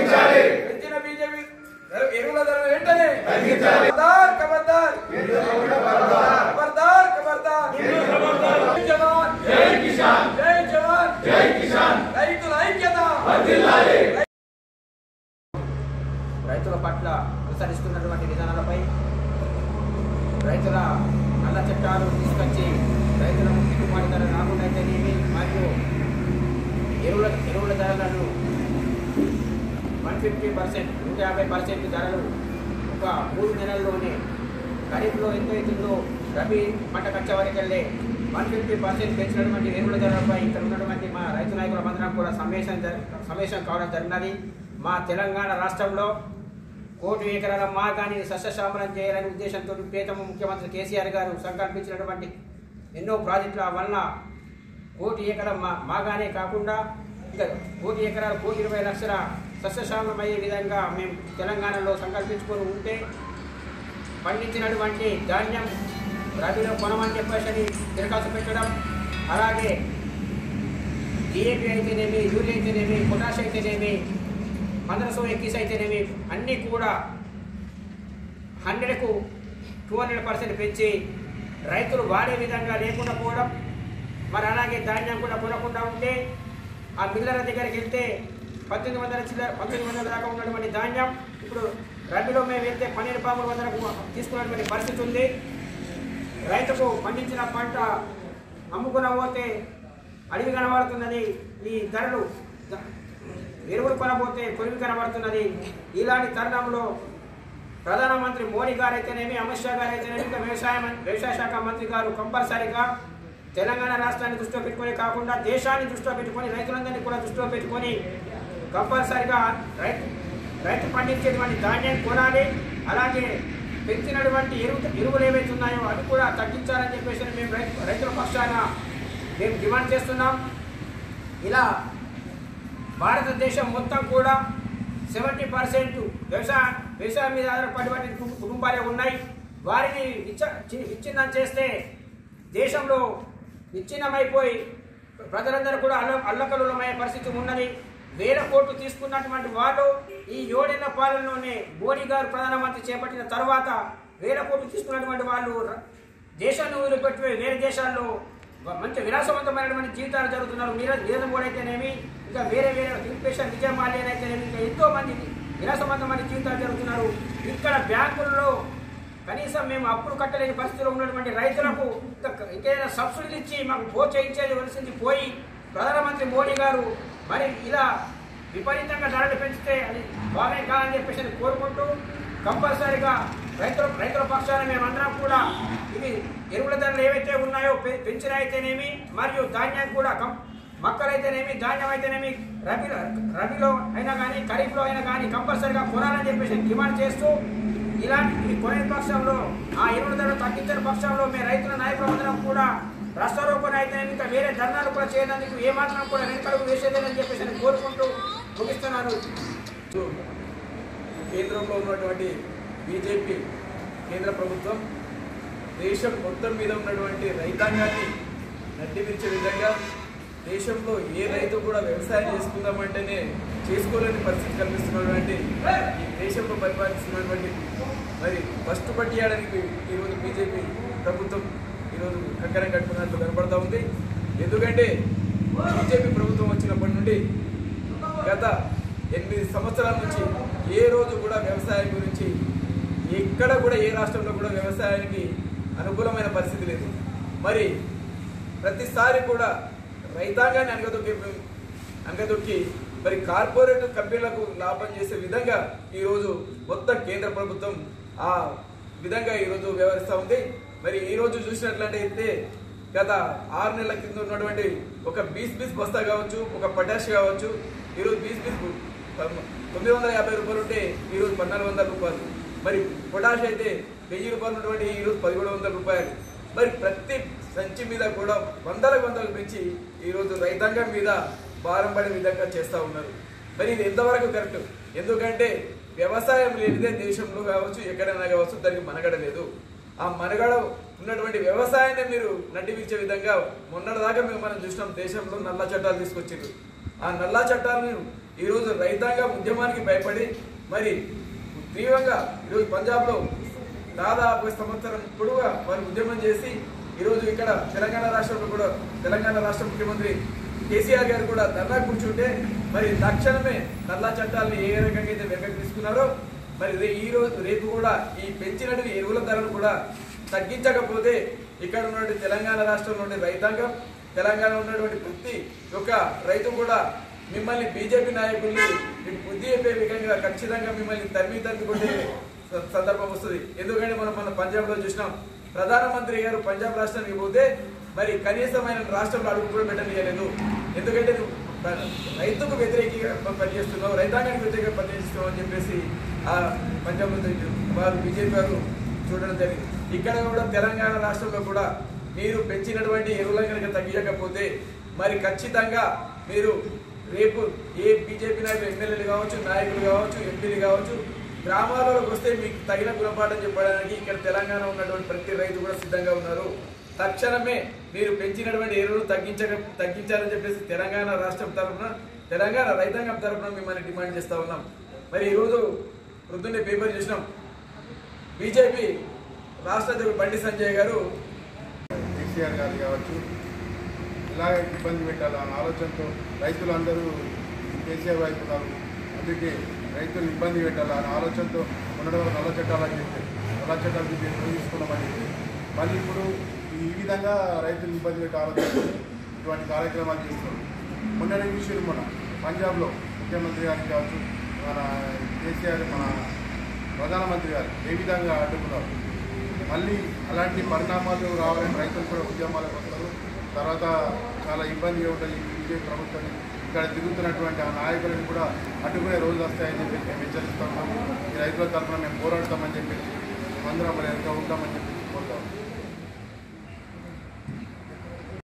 పెంచిన బీజేపీ ఎరువుల ధరలు వెంటనే ఖబర్దార్ ఖబర్దార్ ఖబర్దార్ ఖబర్దార్ జై జవాన్ జై కిసాన్ జై జవాన్ జై కిసాన్ రైతుల ఐక్యత వర్ధిల్లాలి రైతుల పట్ల అనుసరిస్తున్నటువంటి విధానాలపై రైతుల నల్ల చట్టాలు తీసుకొచ్చి రైతులకు గిట్టుబాటు ధర రాకుండా అయితేనేమి మరియు ఎరువుల ధరలను 150% 150% ధరలు ఒక 3 నెలల్లోనే ఖరీఫ్లో ఎంత అవుతుందో రబీ పంటకు వచ్చే వరకెళ్ళే 150% పెంచినటువంటి ఎరువుల ధరలపై ఇక్కడ ఉన్నటువంటి మా రైతు నాయకులందరం కూడా సమావేశం కావడం జరిగినది. మా తెలంగాణ రాష్ట్రంలో 1 కోటి ఎకరాల మార్గాన్ని సస్యశ్యామలం చేయాలనే ఉద్దేశంతో ప్రియతమ ముఖ్యమంత్రి కేసీఆర్ గారు సంకల్పించినటువంటి ఎన్నో ప్రాజెక్టుల వలన 1 కోటి ఎకరాల మాగానే కాకుండా ఇక 1 కోటి ఎకరాలు 1,20 లక్షల సస్యశ్యామలం అయ్యే విధంగా మేము తెలంగాణలో సంకల్పించుకొని ఉంటే పండించినటువంటి ధాన్యం రబీలో కొనమని చెప్పేసి దరఖాస్తు పెట్టడం, అలాగే డిఏపి అయితేనేమి, యూరియా అయితేనేమి, పొటాష్ అయితేనేమి, 1521 అయితేనేమి అన్నీ కూడా 100కు 200% పెంచి రైతులు వాడే విధంగా లేకుండా పోవడం, మరి అలాగే ధాన్యం కూడా కొనకుండా ఉంటే ఆ మిల్లర్ల దగ్గరికి వెళ్తే 1900 దాకా ఉన్నటువంటి ధాన్యం ఇప్పుడు రబీలో మేము వెళ్తే 1200 తీసుకున్నటువంటి పరిస్థితి ఉంది. రైతుకు పండించిన పంట అమ్ముకున్న పోతే అడవి కనబడుతున్నది, ఈ ధరలు ఎరువులు కొనబోతే కొలివి కనబడుతున్నది. ఇలాంటి తరుణంలో ప్రధానమంత్రి మోడీ గారు అయితేనేమి, అమిత్ షా గారు అయితేనేమి, ఇంకా వ్యవసాయ శాఖ మంత్రి గారు కంపల్సరీగా తెలంగాణ రాష్ట్రాన్ని దృష్టిలో పెట్టుకొని కాకుండా దేశాన్ని దృష్టిలో పెట్టుకొని రైతులందరినీ కూడా దృష్టిలో పెట్టుకొని కంపల్సరీగా రైతు పండించేటువంటి ధాన్యం కొనాలి. అలాగే పెంచినటువంటి ఎరువులు ఏవైతే ఉన్నాయో అవి కూడా తగ్గించాలని చెప్పేసి మేము రైతుల పక్షాన మేము డిమాండ్ చేస్తున్నాం. ఇలా భారతదేశం మొత్తం కూడా 70% వ్యవసాయం మీద ఆధారపడి కుటుంబాలే ఉన్నాయి. వారిని విచ్ఛిన్నం చేస్తే దేశంలో విచ్ఛిన్నమైపోయి ప్రజలందరూ కూడా అల్లకల్లోలమయ్యే పరిస్థితి ఉన్నది. 1000 కోట్లు తీసుకున్నటువంటి వాళ్ళు ఈ 7 ఏళ్ల పాలనలోనే మోడీ గారు ప్రధానమంత్రి చేపట్టిన తర్వాత 1000 కోట్లు తీసుకున్నటువంటి వాళ్ళు దేశాన్ని వదిలిపెట్టి వేరే దేశాల్లో మంచి విలాసవంతమైనటువంటి జీవితాలు జరుగుతున్నారు. నీరజ్ మోడీ అయితేనేమి, ఇంకా వేరే కింగ్ఫిషర్ విజయ్ మాల్యా అయితేనేమి, ఇంకా ఎంతో మంది విలాసవంతమైన జీవితాలు జరుగుతున్నారు. ఇక్కడ బ్యాంకుల్లో కనీసం మేము అప్పులు కట్టలేని పరిస్థితిలో ఉన్నటువంటి రైతులకు ఇంకేదైనా సబ్సిడీలు ఇచ్చి మాకు ప్రోత్సహించేది వలసింది పోయి ప్రధానమంత్రి మోడీ గారు మరి ఇలా విపరీతంగా ధరలు పెంచితే అది బాగా కాదని చెప్పేసి కోరుకుంటూ కంపల్సరీగా రైతుల పక్షాన మేమందరం కూడా ఇవి ఎరువుల ధరలు ఏవైతే ఉన్నాయో పెంచిన అయితేనేమి మరియు ధాన్యం కూడా మక్కలైతేనేమి, ధాన్యం అయితేనేమి రబీలో అయినా కానీ ఖరీఫ్లో అయినా కానీ కంపల్సరీగా కొనాలని చెప్పేసి డిమాండ్ చేస్తూ ఇలాంటి కొనే పక్షంలో ఆ ఎరువుల ధరలు తగ్గించిన పక్షంలో మేము రైతుల నాయకులందరం కూడా రాష్ట్రారోపణ అయితేనేమి ఇంకా వేరే ధర్నాలు కూడా చేయడానికి ఏమాత్రం కూడా వెనకడుగు వేసేదేనని చెప్పేసి కోరుకుంటూ ముగిస్తున్నాను. కేంద్రంలో ఉన్నటువంటి బీజేపీ కేంద్ర ప్రభుత్వం దేశం మొత్తం మీద ఉన్నటువంటి రైతాంగాన్ని నడ్డిమించే విధంగా దేశంలో ఏ రైతు కూడా వ్యవసాయం చేసుకుందామంటేనే చేసుకోలేని పరిస్థితి కల్పిస్తున్నటువంటి ఈ దేశంలో పరిపాలిస్తున్నటువంటి మరి ఫస్ట్ పట్టియడానికి ఈరోజు బీజేపీ ప్రభుత్వం ఈరోజు కంకణం కట్టుకున్నట్లు కనపడతా ఉంది. ఎందుకంటే బీజేపీ ప్రభుత్వం వచ్చినప్పటి నుండి గత 8 సంవత్సరాల నుంచి ఏ రోజు కూడా వ్యవసాయం గురించి ఎక్కడ కూడా ఏ రాష్ట్రంలో కూడా వ్యవసాయానికి అనుకూలమైన పరిస్థితి లేదు. మరి ప్రతిసారి కూడా రైతాంగాన్ని అనగదొక్కి మరి కార్పొరేట్ కంపెనీలకు లాభం చేసే విధంగా ఈరోజు మొత్తం కేంద్ర ప్రభుత్వం ఆ విధంగా ఈరోజు వ్యవహరిస్తూ ఉంది. మరి ఈరోజు చూసినట్లయితే గత 6 నెలల కింద ఉన్నటువంటి ఒక బీస్ బస్తా కావచ్చు, ఒక పొటాష్ కావచ్చు, ఈరోజు బీస్ 950 రూపాయలు ఉంటే ఈరోజు 1400 రూపాయలు. మరి పొటాష్ అయితే 1000 రూపాయలు ఉన్నటువంటి ఈరోజు 1700 రూపాయలు. మరి ప్రతి సంచి మీద కూడా వందలకు పెంచి ఈరోజు రైతాంగం మీద భారం పడే విధంగా చేస్తూ ఉన్నారు. మరి ఇది ఎంతవరకు కరెక్ట్? ఎందుకంటే వ్యవసాయం లేనిదే దేశంలో కావచ్చు ఎక్కడైనా కావచ్చు దానికి మనగడ లేదు. ఆ మనగడ ఉన్నటువంటి వ్యవసాయాన్ని మీరు నడ్డివిచ్చే విధంగా మొన్నటిదాకా మనం చూసినాం. దేశంలో నల్ల చట్టాలు తీసుకొచ్చారు. ఆ నల్ల చట్టాలను ఈరోజు రైతాంగ ఉద్యమానికి భయపడి మరి తీవ్రంగా ఈరోజు పంజాబ్లో దాదాపు సంవత్సరం పొడవుగా వారు ఉద్యమం చేసి ఈరోజు ఇక్కడ తెలంగాణ రాష్ట్రంలో కూడా తెలంగాణ రాష్ట్ర ముఖ్యమంత్రి కేసీఆర్ గారు కూడా ధర్నా కూర్చుంటే మరి తక్షణమే నల్లా చట్టాలను ఏ రకంగా అయితే వెనక్కి తీసుకున్నారో మరి రేపు కూడా ఈ పెంచినటువంటి ఎరువుల ధరలు కూడా తగ్గించకపోతే ఇక్కడ ఉన్నటువంటి తెలంగాణ రాష్ట్రంలో ఉండే రైతాంగం తెలంగాణ ఉన్నటువంటి ప్రతి ఒక్క రైతు కూడా మిమ్మల్ని బీజేపీ నాయకుల్ని మీకు బుద్ధి చెప్పే విధంగా ఖచ్చితంగా మిమ్మల్ని తరిమి కొట్టే సందర్భం వస్తుంది. ఎందుకంటే మన పంజాబ్లో చూసినాం, ప్రధానమంత్రి గారు పంజాబ్ రాష్ట్రానికి పోతే మరి కనీసమైన రాష్ట్రంలో అడుగు కూడా పెట్టలేదు. ఎందుకంటే రైతుకు వ్యతిరేకంగా పనిచేస్తున్నావు, రైతాంగానికి వ్యతిరేకంగా పనిచేస్తున్నావు అని చెప్పేసి ఆ పంజాబ్లో వారు బీజేపీ వారు చూడడం జరిగింది. ఇక్కడ కూడా తెలంగాణ రాష్ట్రంలో కూడా మీరు పెంచినటువంటి ఎరువులను కనుక తగ్గించకపోతే మరి ఖచ్చితంగా మీరు రేపు ఏ బీజేపీ నాయకులు ఎమ్మెల్యేలు కావచ్చు, నాయకులు కావచ్చు, ఎంపీలు కావచ్చు, గ్రామాలకు వస్తే మీకు తగిన గుణపాఠం చెప్పడానికి ఇక్కడ తెలంగాణ ఉన్నటువంటి ప్రతి రైతు కూడా సిద్ధంగా ఉన్నారు. తక్షణమే మీరు పెంచినటువంటి ఎరువులు తగ్గించాలని చెప్పేసి తెలంగాణ రాష్ట్రం తరఫున తెలంగాణ రైతాంగం తరఫున మిమ్మల్ని డిమాండ్ చేస్తూ ఉన్నాం. మరి ఈరోజు వృద్ధుని పేపర్ చూసినాం, బీజేపీ రాష్ట్ర అధ్యక్షుడు బండి సంజయ్ గారు కేసీఆర్ గారు కావచ్చు ఇలా ఇబ్బంది పెట్టాలన్న ఆలోచనతో రైతులందరూ కేసీఆర్ వైపు ఉన్నారు. అందుకే రైతులు ఇబ్బంది పెట్టాలన్న ఆలోచనతో ఉండడం వల్ల నల్ల చట్టాలు తీసుకున్నామని మళ్ళీ ఇప్పుడు ఈ విధంగా రైతులు ఇబ్బంది పెట్టే ఆలోచనతో ఇటువంటి కార్యక్రమాలు చేస్తున్నారు. మొన్న విషయం మన పంజాబ్లో ముఖ్యమంత్రి గారికి కావచ్చు, మన కేసీఆర్ మన ప్రధానమంత్రి గారు ఏ విధంగా అడ్డుకున్నారు. మళ్ళీ అలాంటి పరిణామాలు రావాలని రైతులు కూడా ఉద్యమాలకు వస్తారు. తర్వాత చాలా ఇబ్బందిగా ఉంటుంది బీజేపీ ప్రభుత్వాన్ని. ఇక్కడ తిరుగుతున్నటువంటి ఆ నాయకులను కూడా అడ్డుకునే రోజులు వస్తాయని చెప్పి మేము హెచ్చరిస్తున్నాము. ఈ రైతుల తరఫున మేము పోరాడతామని చెప్పేసి అందరం మరి ఎంత ఉంటామని చెప్పి కోరుతాము.